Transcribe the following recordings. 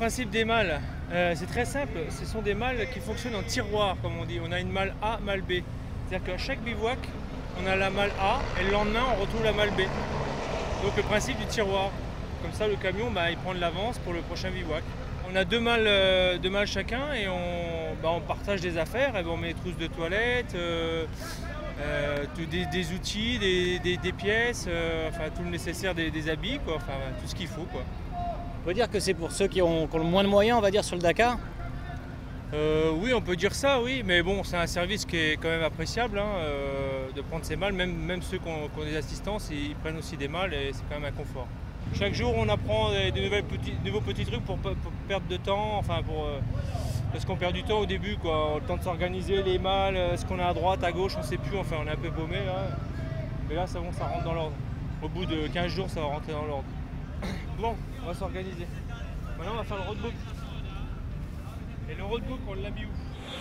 principe des malles, c'est très simple. Ce sont des malles qui fonctionnent en tiroir, comme on dit. On a une malle A, malle B. C'est-à-dire qu'à chaque bivouac, on a la malle A et le lendemain, on retrouve la malle B. Donc le principe du tiroir. Comme ça, le camion, il prend de l'avance pour le prochain bivouac. On a deux malles chacun et on partage des affaires. Et on met des trousses de toilette, des outils, des pièces, enfin tout le nécessaire, des habits, quoi. Enfin tout ce qu'il faut, quoi. On peut dire que c'est pour ceux qui ont le moins de moyens, on va dire, sur le Dakar. Oui, on peut dire ça, oui, mais bon, c'est un service qui est quand même appréciable, hein, de prendre ces malles. Même ceux qui ont des assistances, ils prennent aussi des malles et c'est quand même un confort. Chaque jour, on apprend des nouveaux petits trucs pour perdre de temps, enfin parce qu'on perd du temps au début, quoi. Le temps de s'organiser, les malles, ce qu'on a à droite, à gauche, on ne sait plus, enfin on est un peu paumé là. Mais là, ça rentre dans l'ordre. Au bout de 15 jours, ça va rentrer dans l'ordre. Bon, on va s'organiser. Maintenant, on va faire le roadbook. Et le roadbook, on l'a mis où?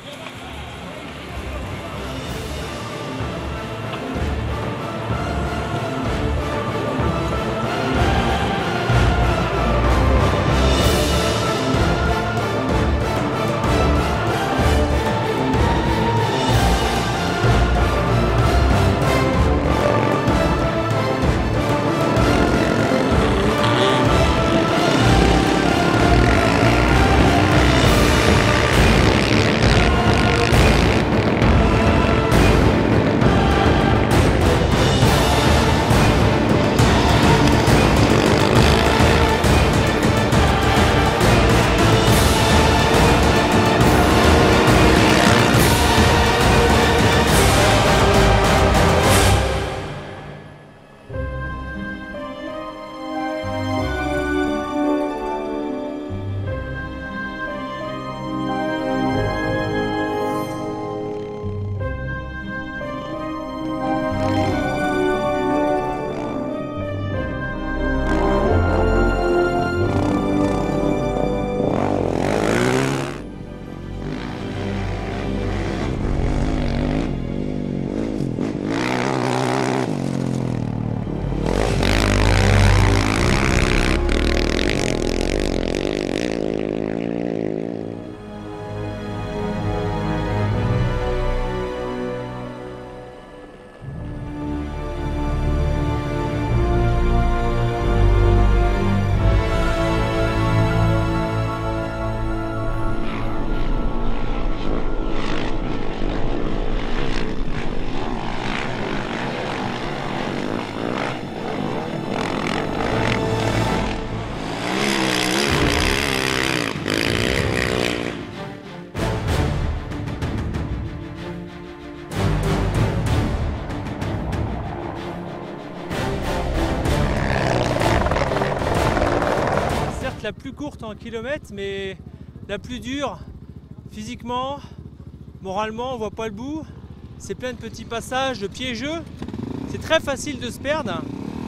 La plus courte en kilomètres, mais la plus dure physiquement, moralement, on voit pas le bout. C'est plein de petits passages de piégeux. C'est très facile de se perdre.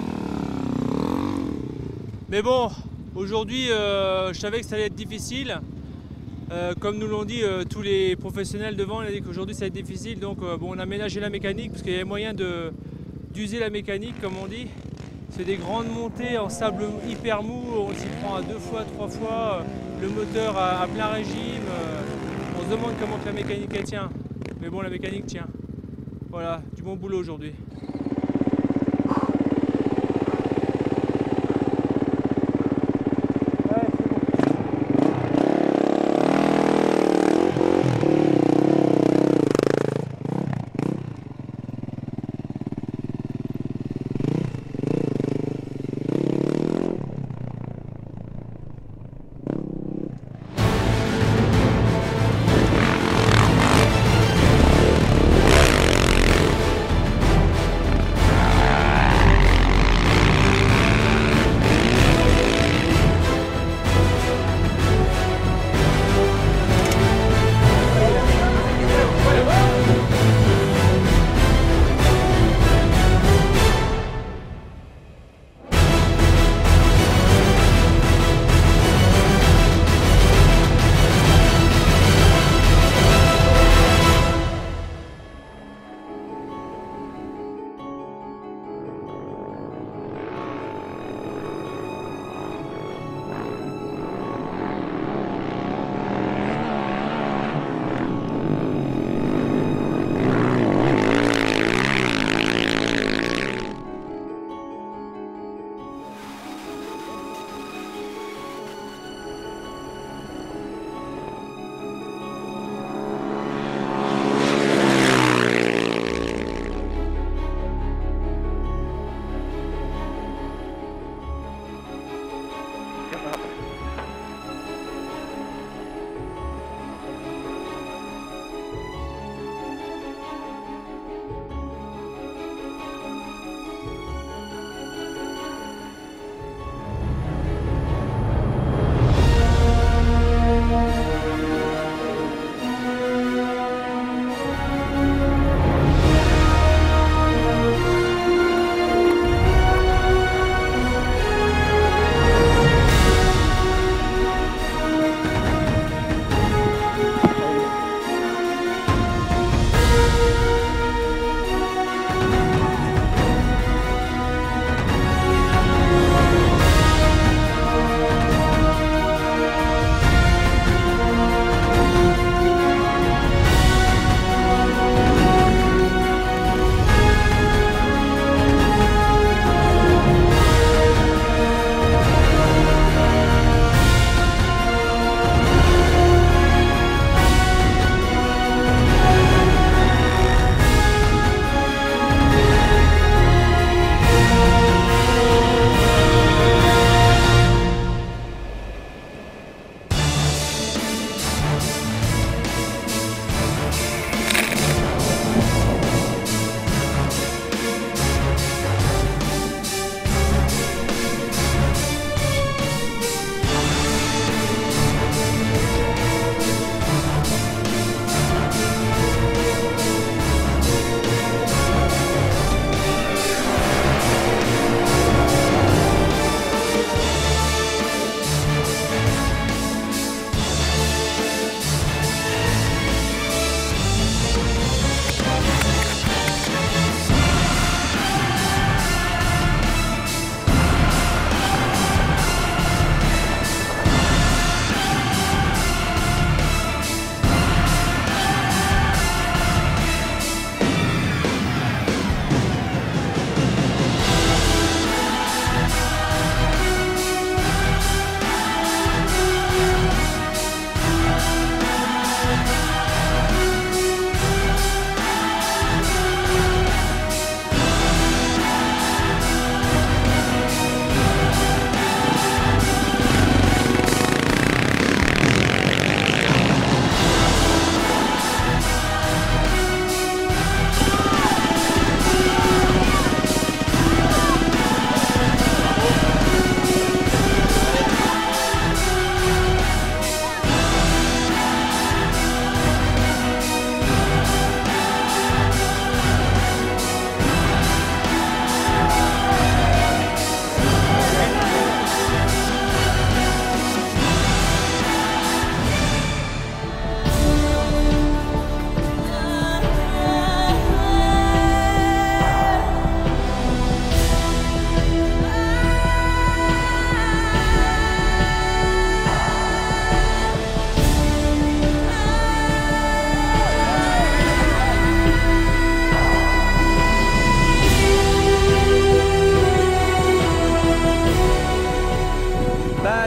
Mais bon, aujourd'hui, je savais que ça allait être difficile. Comme nous l'ont dit tous les professionnels devant, ils ont dit qu'aujourd'hui ça allait être difficile. Donc on a aménagé la mécanique parce qu'il y avait moyen d'user la mécanique, comme on dit. C'est des grandes montées en sable hyper mou, on s'y prend à 2 fois, 3 fois, le moteur à plein régime. On se demande comment que la mécanique elle tient. Mais bon, la mécanique tient. Voilà, du bon boulot aujourd'hui.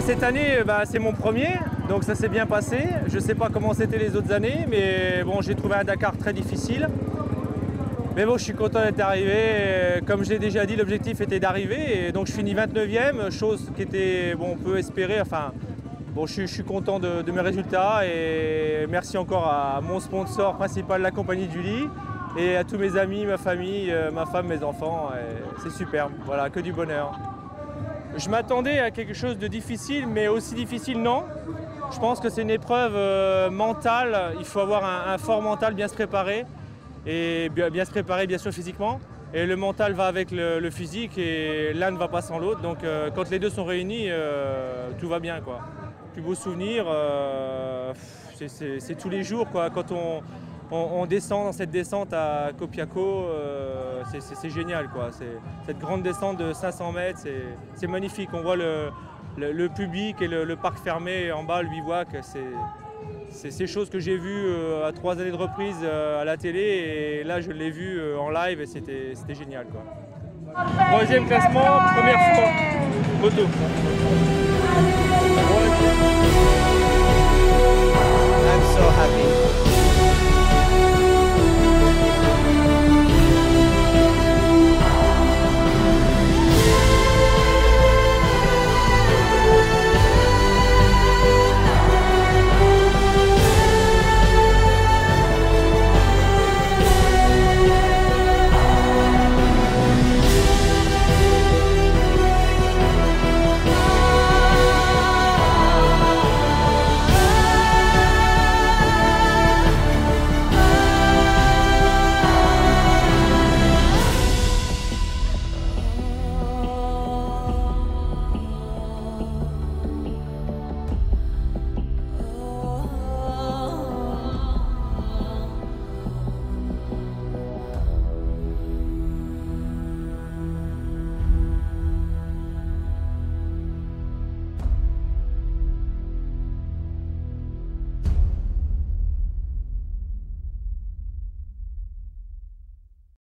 cette année, c'est mon premier, donc ça s'est bien passé. Je ne sais pas comment c'était les autres années, mais bon, j'ai trouvé un Dakar très difficile. Mais bon, je suis content d'être arrivé. Comme je l'ai déjà dit, l'objectif était d'arriver. Et donc je finis 29e, chose qui était, bon, on peut espérer. Enfin, bon, je suis content de mes résultats. Et merci encore à mon sponsor principal, la compagnie Julie, et à tous mes amis, ma famille, ma femme, mes enfants. C'est superbe, voilà, que du bonheur. Je m'attendais à quelque chose de difficile, mais aussi difficile, non. Je pense que c'est une épreuve mentale. Il faut avoir un fort mental, bien se préparer. Et bien se préparer bien sûr physiquement, et le mental va avec le physique, et l'un ne va pas sans l'autre, donc quand les deux sont réunis, tout va bien, quoi. Plus beau souvenir, c'est tous les jours, quoi. Quand on descend dans cette descente à Copiaco, c'est génial, quoi. Cette grande descente de 500 mètres, c'est magnifique. On voit le public et le parc fermé en bas, le bivouac. C'est ces choses que j'ai vues à 3 années de reprise à la télé, et là je l'ai vu en live et c'était génial, quoi. 3e classement, première fois, moto.